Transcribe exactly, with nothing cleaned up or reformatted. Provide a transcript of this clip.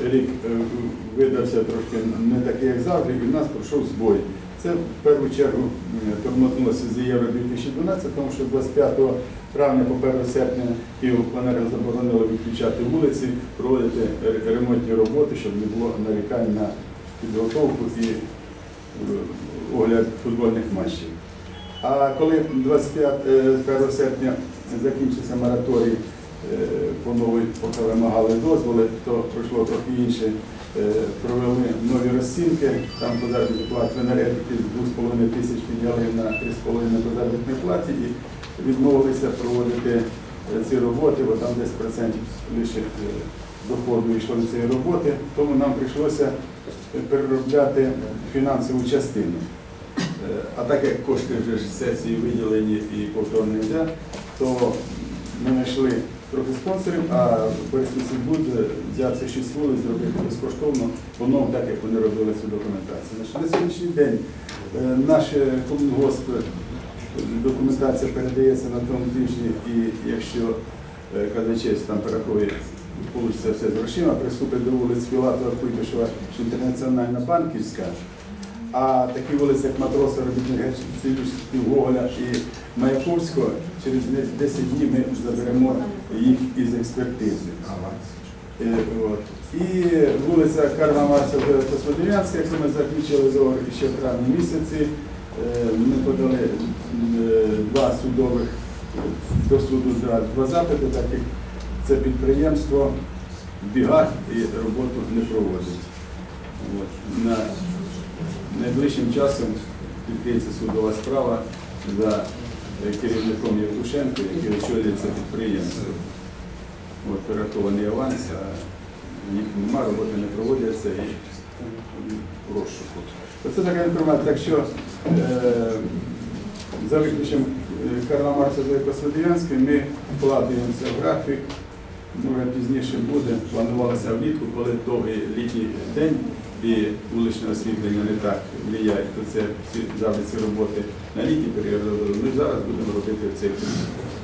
рік видався трошки не такий, як завжди, і в нас пройшов збой. Це в першу чергу тормознулося з Євро дві тисячі дванадцять, тому що двадцять п'ятого травня по перше серпня Київобленерго заборонили виключати вулиці, проводити ремонтні роботи, щоб не було нарікань на підготовку і огляд футбольних матчів. А коли двадцять першого серпня закінчився мораторій, по новій, поки вимагали дозволи, то пройшло трохи інше. Провели нові розцінки, там по заробітній платі в енергетики з двох з половиною тисяч підняли на три з половиною по заробітній платі і відмовилися проводити ці роботи, бо там десь процентів лише доходу йшло на ці роботи, тому нам прийшлося переробляти фінансову частину. А так як кошти вже з сесії виділені і повторно йде, то ми знайшли трохи спонсорів, а Бориспільськбуд взяв ці шість вулиць зробити безкоштовно, по-новому, так як вони робили цю документацію. На сьогоднішній день наш комунгосп, документація передається на тому тижні, і якщо казначейство там перерахує, вийде все з грошима, приступить до вулиць Філатова, Куйбишева, Інтернаціональна, Банківська. А такі вулиці, як Матроса, Робітника, Гоголя і Маяковського, через десять днів ми заберемо їх із експертизи. І вулиця Карла Маркса Космодем'янська, яку ми заключили договір ще в травні місяці, ми подали два судових до суду два запити, так як це підприємство бігать і роботу не проводить. Найближчим часом відкриється судова справа за керівником Євтушенко, який очолює це підприємство. От, перерахований аванс, а їх немає, роботи не проводяться і розшуку. Оце така інформація. Так що е, за виключенням Карла Маркса та Космодем'янської ми вкладаємося в графік. Може пізніше буде, планувалося влітку, коли довгий літній день і вуличне освітлення не так впливає, то це завжди ці роботи на літній період. Ми зараз будемо робити в цей період.